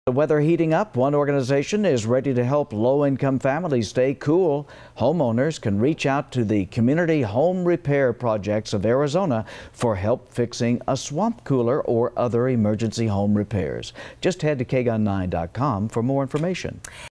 The weather heating up, one organization is ready to help low-income families stay cool. Homeowners can reach out to the Community Home Repair Projects of Arizona for help fixing a swamp cooler or other emergency home repairs. Just head to KGUN9.com for more information.